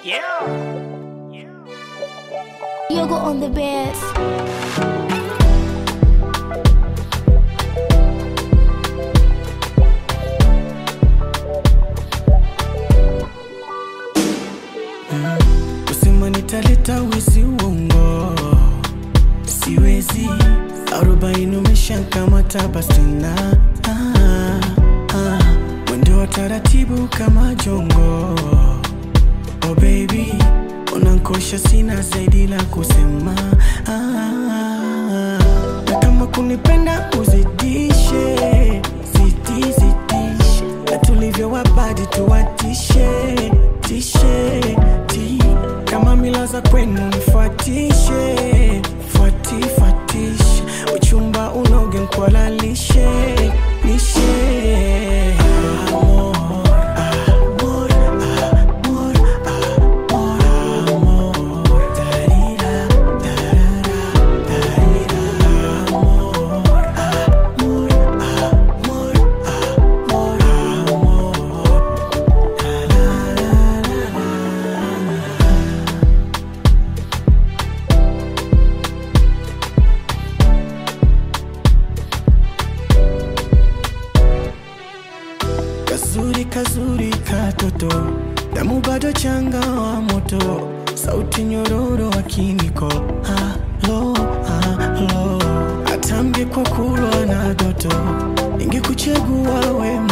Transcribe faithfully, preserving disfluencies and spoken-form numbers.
Yeah. Yeah. Yoga on the bed. Usima nitaleta wizi uongo, siwezi. Arobaini umeshakamata basi na ah, ah. Mwendo wa taratibu kama jongo. Oh baby, unankosha sina zaidi la kusema ah, na kama kunipenda uzidishe, zidi zidishe, na tulivyo wabadi tuwatishe, tishe, ti. Kama mila za kwenu nifuatishe, fuati fuatishe, uchumba unoge nkwalalishe, nishe kazuri kazuri katoto, damu bado changa wa moto, sauti nyororo wa kiniko. Halo, halo, atamge kwa kulwa na doto, ingekuchagua we